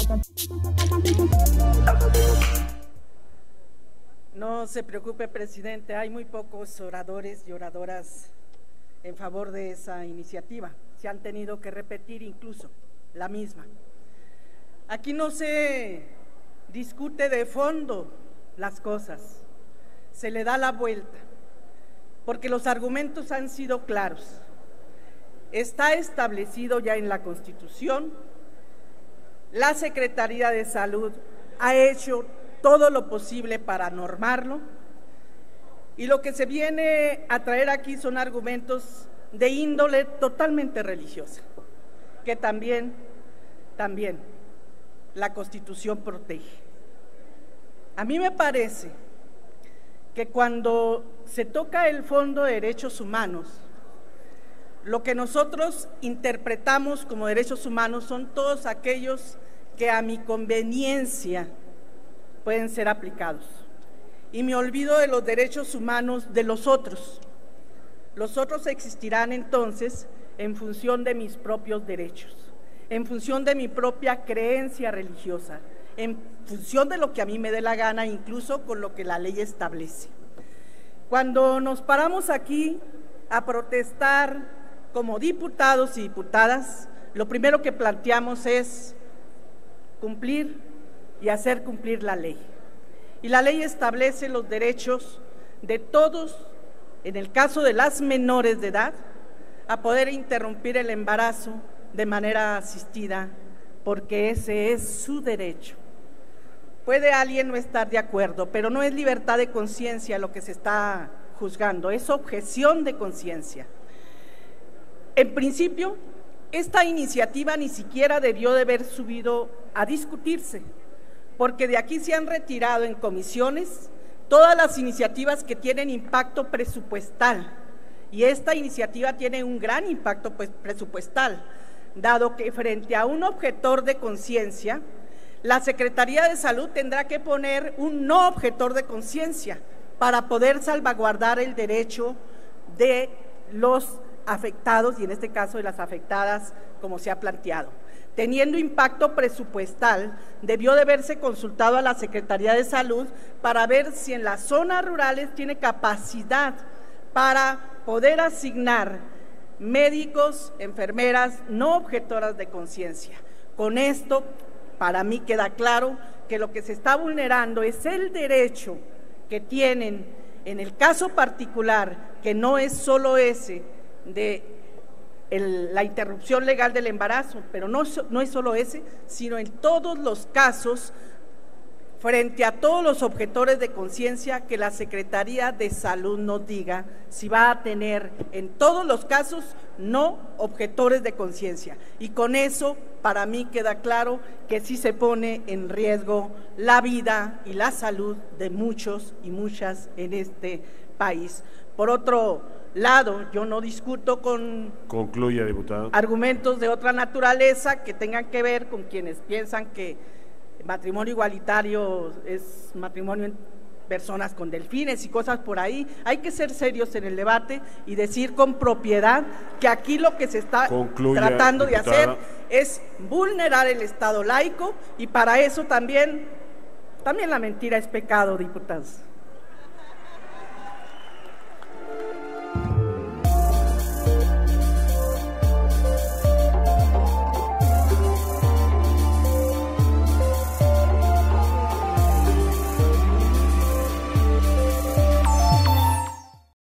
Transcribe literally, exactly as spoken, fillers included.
No se preocupe, presidente, hay muy pocos oradores y oradoras en favor de esa iniciativa. Se han tenido que repetir incluso la misma. Aquí no se discute de fondo las cosas, se le da la vuelta, porque los argumentos han sido claros. Está establecido ya en la Constitución, la Secretaría de Salud ha hecho todo lo posible para normarlo, y lo que se viene a traer aquí son argumentos de índole totalmente religiosa, que también, también la Constitución protege. A mí me parece que cuando se toca el Fondo de Derechos Humanos, lo que nosotros interpretamos como derechos humanos son todos aquellos que a mi conveniencia pueden ser aplicados. Y me olvido de los derechos humanos de los otros. Los otros existirán entonces en función de mis propios derechos, en función de mi propia creencia religiosa, en función de lo que a mí me dé la gana, incluso con lo que la ley establece. Cuando nos paramos aquí a protestar como diputados y diputadas, lo primero que planteamos es cumplir y hacer cumplir la ley. Y la ley establece los derechos de todos, en el caso de las menores de edad, a poder interrumpir el embarazo de manera asistida, porque ese es su derecho. Puede alguien no estar de acuerdo, pero no es libertad de conciencia lo que se está juzgando, es objeción de conciencia. En principio, esta iniciativa ni siquiera debió de haber subido a discutirse, porque de aquí se han retirado en comisiones todas las iniciativas que tienen impacto presupuestal, y esta iniciativa tiene un gran impacto pues, presupuestal, dado que frente a un objetor de conciencia, la Secretaría de Salud tendrá que poner un no objetor de conciencia para poder salvaguardar el derecho de los afectados, y en este caso de las afectadas, como se ha planteado. Teniendo impacto presupuestal, debió de haberse consultado a la Secretaría de Salud para ver si en las zonas rurales tiene capacidad para poder asignar médicos, enfermeras, no objetoras de conciencia. Con esto, para mí queda claro que lo que se está vulnerando es el derecho que tienen, en el caso particular, que no es solo ese de el, la interrupción legal del embarazo, pero no, no es solo ese, sino en todos los casos, frente a todos los objetores de conciencia, que la Secretaría de Salud nos diga si va a tener en todos los casos no objetores de conciencia. Y con eso, para mí queda claro que sí se pone en riesgo la vida y la salud de muchos y muchas en este país. Por otro lado, yo no discuto con Concluya, diputado. argumentos de otra naturaleza que tengan que ver con quienes piensan que matrimonio igualitario es matrimonio en personas con delfines y cosas por ahí. Hay que ser serios en el debate y decir con propiedad que aquí lo que se está Concluya, tratando de diputada. hacer es vulnerar el Estado laico, y para eso también, también la mentira es pecado, diputados.